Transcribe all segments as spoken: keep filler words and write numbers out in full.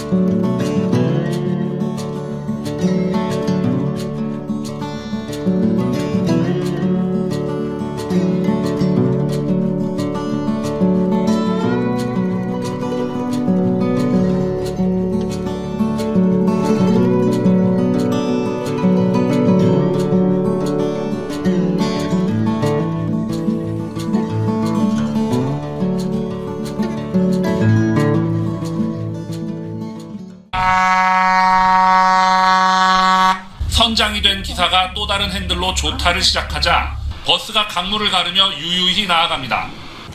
선장이 된 기사가 또 다른 핸들로 조타를 시작하자 버스가 강물을 가르며 유유히 나아갑니다.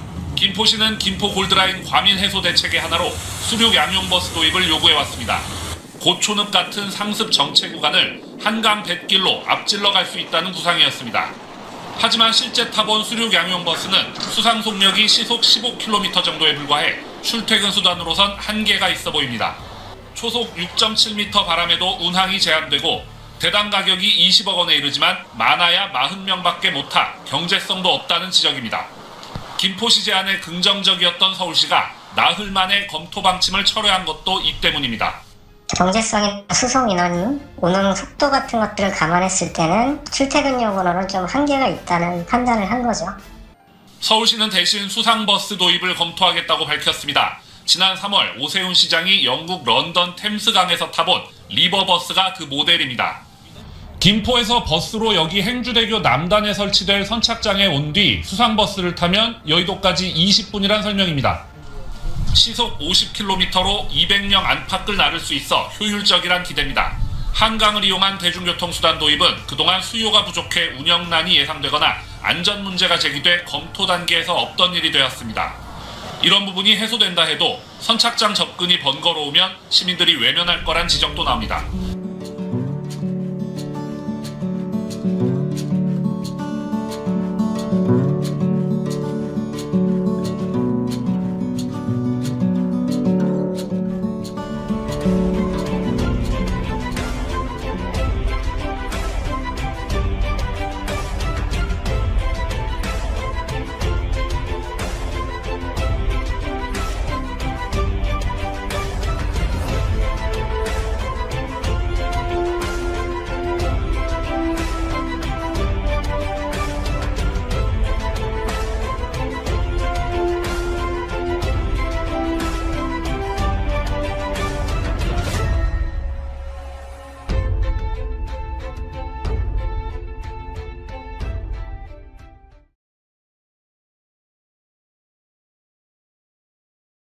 김포시는 김포 골드라인 과민 해소 대책의 하나로 수륙 양용버스 도입을 요구해왔습니다. 고초늪 같은 상습 정체 구간을 한강 뱃길로 앞질러 갈 수 있다는 구상이었습니다. 하지만 실제 타본 수륙 양용버스는 수상 속력이 시속 십오 킬로미터 정도에 불과해 출퇴근 수단으로선 한계가 있어 보입니다. 초속 육 점 칠 미터 바람에도 운항이 제한되고 대당 가격이 이십억 원에 이르지만 많아야 사십 명밖에 못 타 경제성도 없다는 지적입니다. 김포시 제안에 긍정적이었던 서울시가 나흘 만에 검토 방침을 철회한 것도 이 때문입니다. 경제성이 수송 인원, 운행 속도 같은 것들을 감안했을 때는 출퇴근용으로는 좀 한계가 있다는 판단을 한 거죠. 서울시는 대신 수상버스 도입을 검토하겠다고 밝혔습니다. 지난 삼월 오세훈 시장이 영국 런던 템스강에서 타본 리버버스가 그 모델입니다. 김포에서 버스로 여기 행주대교 남단에 설치될 선착장에 온 뒤 수상버스를 타면 여의도까지 이십 분이란 설명입니다. 시속 오십 킬로미터로 이백 명 안팎을 나를 수 있어 효율적이란 기대입니다. 한강을 이용한 대중교통수단 도입은 그동안 수요가 부족해 운영난이 예상되거나 안전 문제가 제기돼 검토 단계에서 없던 일이 되었습니다. 이런 부분이 해소된다 해도 선착장 접근이 번거로우면 시민들이 외면할 거란 지적도 나옵니다.